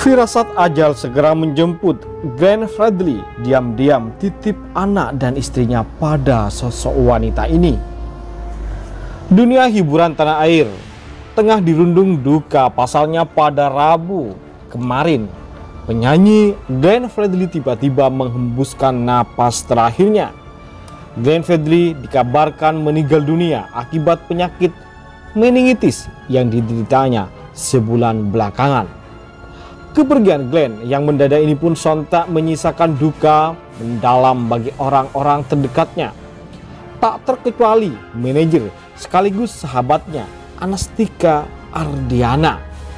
Firasat ajal segera menjemput. Glenn Fredly diam-diam titip anak dan istrinya pada sosok wanita ini. Dunia hiburan tanah air tengah dirundung duka. Pasalnya pada Rabu kemarin, penyanyi Glenn Fredly tiba-tiba menghembuskan napas terakhirnya. Glenn Fredly dikabarkan meninggal dunia akibat penyakit meningitis yang dideritanya sebulan belakangan. Kepergian Glenn yang mendadak ini pun sontak menyisakan duka mendalam bagi orang-orang terdekatnya, tak terkecuali manajer sekaligus sahabatnya, Anastika Ardiana.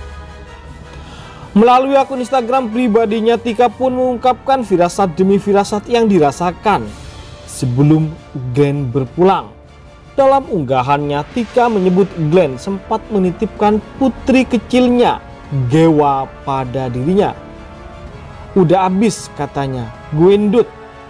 Melalui akun Instagram pribadinya, Tika pun mengungkapkan firasat demi firasat yang dirasakan sebelum Glenn berpulang. Dalam unggahannya, Tika menyebut Glenn sempat menitipkan putri kecilnya, Gewa, pada dirinya. Udah abis katanya, gue ndut.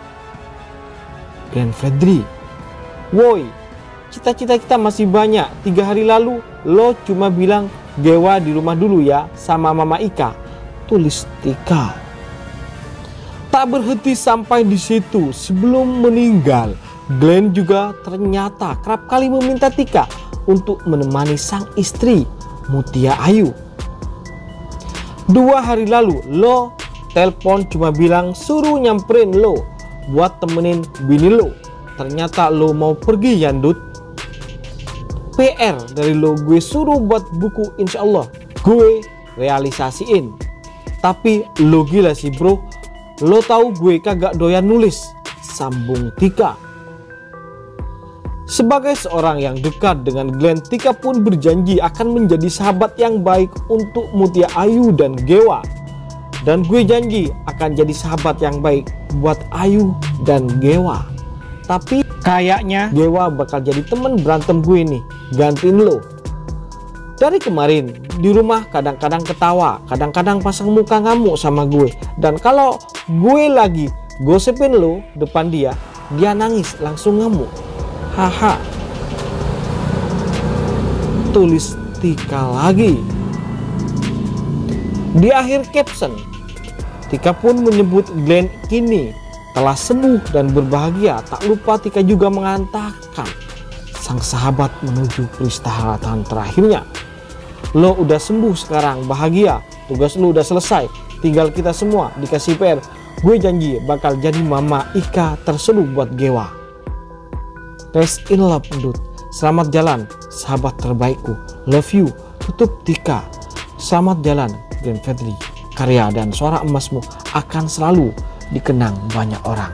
Glenn Fredly, woi, cita-cita kita masih banyak. 3 hari lalu lo cuma bilang Gewa di rumah dulu ya sama Mama Ika, tulis Tika. Tak berhenti sampai di situ. Sebelum meninggal, Glenn juga ternyata kerap kali meminta Tika untuk menemani sang istri Mutia Ayu. 2 hari lalu lo telepon cuma bilang suruh nyamperin lo buat temenin bini lo. Ternyata lo mau pergi ya ndut. PR dari lo gue suruh buat buku, insya Allah gue realisasiin. Tapi lo gila sih bro, lo tahu gue kagak doyan nulis, sambung Tika. Sebagai seorang yang dekat dengan Glenn, Tika pun berjanji akan menjadi sahabat yang baik untuk Mutia Ayu dan Gewa. Dan gue janji akan jadi sahabat yang baik buat Ayu dan Gewa. Tapi kayaknya Gewa bakal jadi temen berantem gue nih, gantiin lo. Dari kemarin di rumah kadang-kadang ketawa, kadang-kadang pasang muka ngamuk sama gue. Dan kalau gue lagi gosipin lo depan dia, dia nangis langsung ngamuk. Haha, tulis Tika lagi. Di akhir caption, Tika pun menyebut Glenn kini telah sembuh dan berbahagia. Tak lupa Tika juga mengantarkan sang sahabat menuju peristirahatan terakhirnya. Lo udah sembuh sekarang, bahagia, tugas lo udah selesai, tinggal kita semua dikasih PR. Gue janji bakal jadi Mama Ika terseru buat Gewa. Rest in love ndut. Selamat jalan sahabat terbaikku. Love you. Tutup Tika. Selamat jalan Glenn Fredly. Karya dan suara emasmu akan selalu dikenang banyak orang.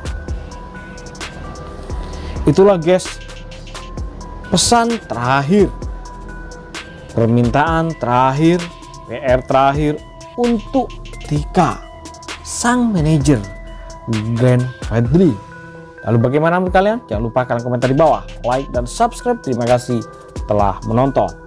Itulah guys, pesan terakhir, permintaan terakhir, PR terakhir untuk Tika, sang manajer Glenn Fredly. Lalu bagaimana menurut kalian? Jangan lupa kalian komentar di bawah, like dan subscribe. Terima kasih telah menonton.